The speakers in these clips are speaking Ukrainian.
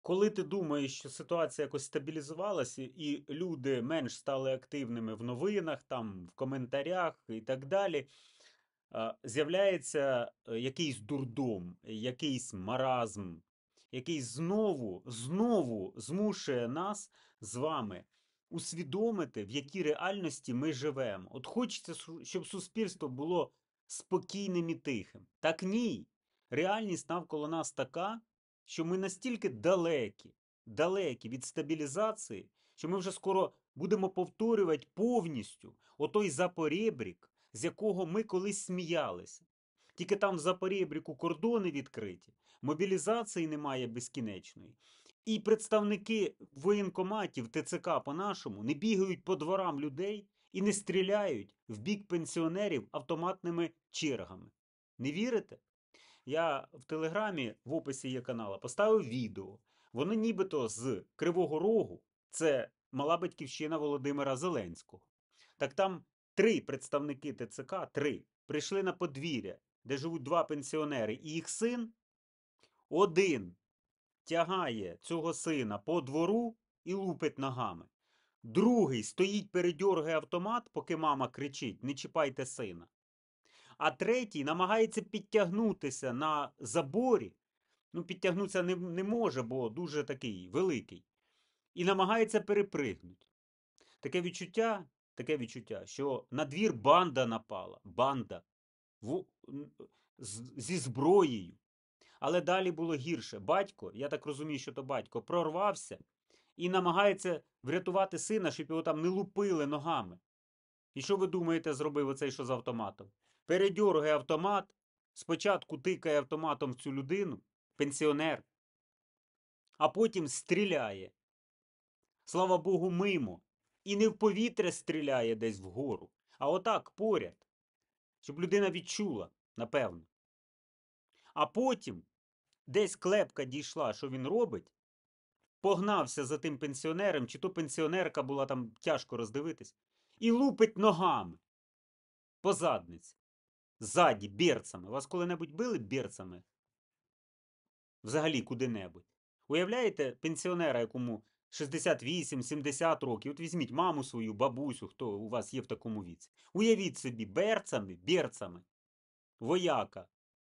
Коли ти думаєш, що ситуація якось стабілізувалася, і люди менш стали активними в новинах, там, в коментарях і так далі, з'являється якийсь дурдом, якийсь маразм, який знову змушує нас з вами усвідомити, в якій реальності ми живемо. От хочеться, щоб суспільство було спокійним і тихим. Так ні. Реальність навколо нас така, що ми настільки далекі від стабілізації, що ми вже скоро будемо повторювати повністю отой запорєбрік, з якого ми колись сміялися. Тільки там в запорєбріку кордони відкриті, мобілізації немає безкінечної. І представники воєнкоматів ТЦК по-нашому не бігають по дворам людей і не стріляють в бік пенсіонерів автоматними чергами. Не вірите? Я в Телеграмі в описі є канала поставив відео. Воно нібито з Кривого Рогу, це мала батьківщина Володимира Зеленського. Так там три представники ТЦК, прийшли на подвір'я, де живуть два пенсіонери, і їх син один тягає цього сина по двору і лупить ногами. Другий стоїть, передьоргає автомат, поки мама кричить: не чіпайте сина. А третій намагається підтягнутися на заборі. Ну, підтягнутися не може, бо дуже такий великий. І намагається перепригнути. Таке відчуття, що на двір банда напала. Банда. В, зі зброєю. Але далі було гірше. Батько, я так розумію, що то батько, прорвався і намагається врятувати сина, щоб його там не лупили ногами. І що ви думаєте, зробив оцей, що з автоматом? Передьоргає автомат, спочатку тикає автоматом в цю людину, пенсіонер, а потім стріляє. Слава Богу, мимо. І не в повітря стріляє десь вгору, а отак поряд, щоб людина відчула, напевно. А потім десь клепка дійшла, що він робить, погнався за тим пенсіонером, чи то пенсіонерка була там тяжко роздивитись, і лупить ногами по задниці. Ззаді, берцами. Вас коли-небудь били берцами? Взагалі куди-небудь. Уявляєте пенсіонера, якому 68-70 років, от візьміть маму свою, бабусю, хто у вас є в такому віці. Уявіть собі, берцами, вояка,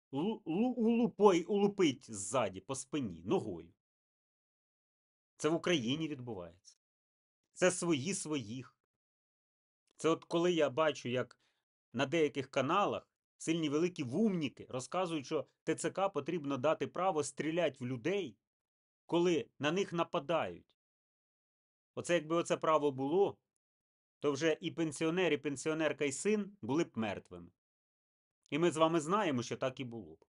улупить ззаді по спині, ногою. Це в Україні відбувається. Це свої своїх. Це от коли я бачу, як на деяких каналах сильні великі вумніки розказують, що ТЦК потрібно дати право стріляти в людей, коли на них нападають. Оце якби оце право було, то вже і пенсіонер, і пенсіонерка, і син були б мертвими. І ми з вами знаємо, що так і було б.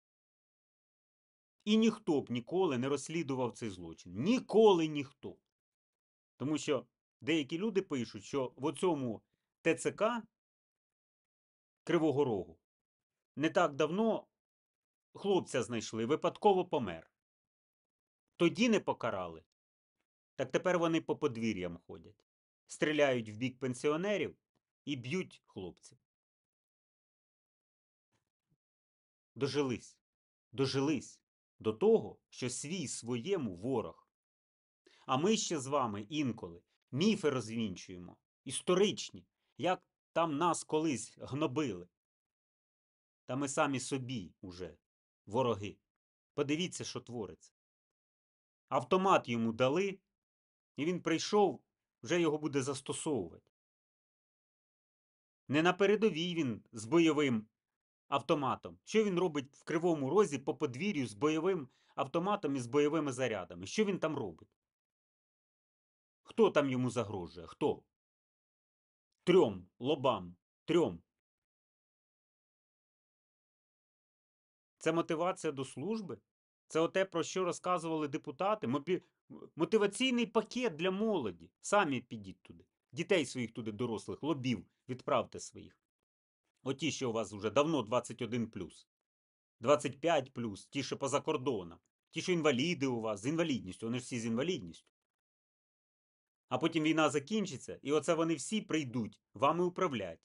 І ніхто б ніколи не розслідував цей злочин. Ніколи ніхто. Тому що деякі люди пишуть, що в оцьому ТЦК Кривого Рогу не так давно хлопця знайшли, випадково помер. Тоді не покарали. Так тепер вони по подвір'ям ходять. Стріляють в бік пенсіонерів і б'ють хлопців. Дожились до того, що свій своєму ворог. А ми ще з вами інколи міфи розвінчуємо, історичні, як там нас колись гнобили. Та ми самі собі уже вороги. Подивіться, що твориться. Автомат йому дали, і він прийшов, вже його буде застосовувати. Не на передовій він з бойовим автоматом. Що він робить в Кривому Розі по подвір'ю з бойовим автоматом і з бойовими зарядами? Що він там робить? Хто там йому загрожує? Хто? Трьом лобам. Трьом. Це мотивація до служби? Це оте, про що розказували депутати? Мотиваційний пакет для молоді. Самі підіть туди. Дітей своїх туди, дорослих, лобів, відправте своїх. Оті, що у вас вже давно 21+. 25+, ті, що поза кордоном. Ті, що інваліди у вас, з інвалідністю, вони ж всі з інвалідністю. А потім війна закінчиться, і оце вони всі прийдуть вами управлять.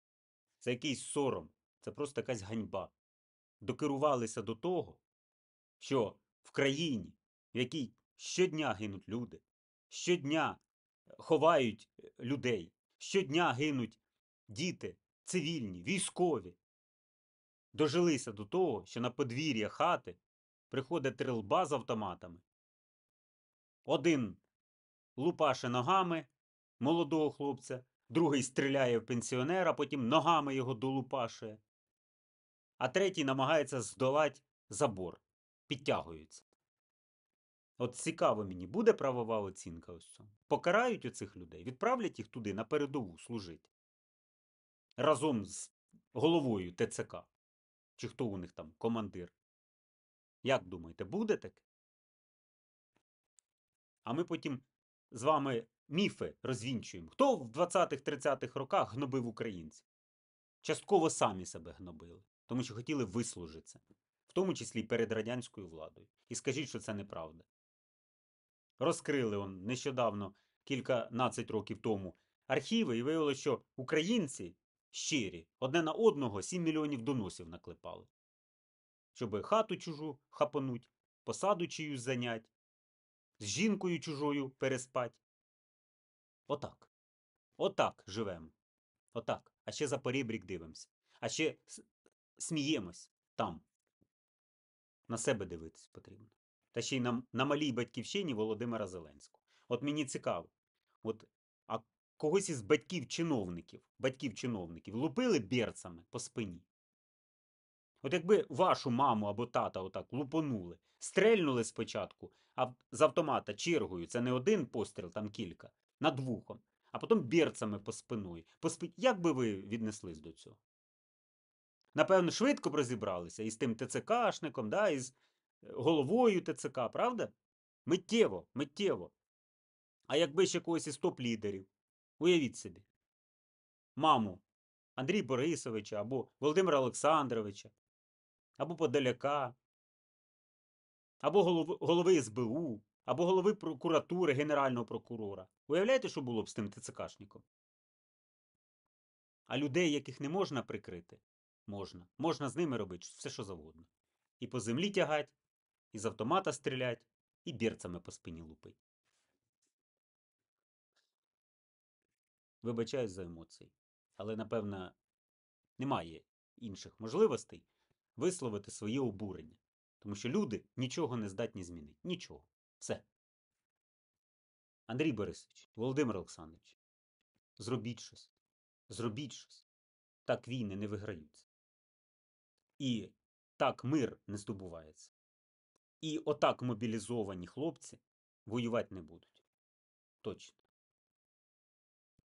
Це якийсь сором, це просто якась ганьба. Докерувалися до того, що в країні, в якій щодня гинуть люди, щодня ховають людей, щодня гинуть діти, цивільні, військові, дожилися до того, що на подвір'я хати приходить трилба з автоматами. Один лупаше ногами молодого хлопця, другий стріляє в пенсіонера, потім ногами його долупашує, а третій намагається здолати забор, підтягується. От цікаво мені, буде правова оцінка ось цьому? Покарають оцих людей, відправлять їх туди на передову служити. Разом з головою ТЦК. Чи хто у них там, командир. Як думаєте, буде таке? А ми потім з вами міфи розвінчуємо. Хто в 20-30-х роках гнобив українців? Частково самі себе гнобили, тому що хотіли вислужитися. В тому числі і перед радянською владою. І скажіть, що це неправда. Розкрили он нещодавно, кільканадцять років тому, архіви, і виявилося, що українці щирі, одне на одного 7 мільйонів доносів наклепали. Щоб хату чужу хапануть, посаду чиюсь зайнять, з жінкою чужою переспать. Отак. Отак живемо. Отак. А ще за порібрік дивимося. А ще сміємось там. На себе дивитись потрібно. Та ще й на малій батьківщині Володимира Зеленського. От мені цікаво. От, а когось із батьків-чиновників лупили берцами по спині. От якби вашу маму або тата отак лупонули, стрельнули спочатку, а з автомата чергою, це не один постріл, там кілька, над вухом, а потім берцами по спиною. Як би ви віднеслись до цього? Напевно, швидко б розібралися із тим ТЦКшником, да, із головою ТЦК, правда? Миттєво, миттєво. А якби ще когось із топ-лідерів, уявіть собі, маму Андрія Борисовича, або Володимира Олександровича, або Подоляка, або голови СБУ, або голови прокуратури, генерального прокурора. Уявляєте, що було б з тим ТЦКшником? А людей, яких не можна прикрити, можна. Можна з ними робити все, що завгодно. І по землі тягать, і з автомата стрілять, і берцами по спині лупить. Вибачаюсь за емоції. Але, напевно, немає інших можливостей висловити своє обурення. Тому що люди нічого не здатні змінити. Нічого. Все. Андрій Борисович, Володимир Олександрович, зробіть щось. Зробіть щось. Так війни не виграються. І так мир не здобувається. І отак мобілізовані хлопці воювати не будуть. Точно.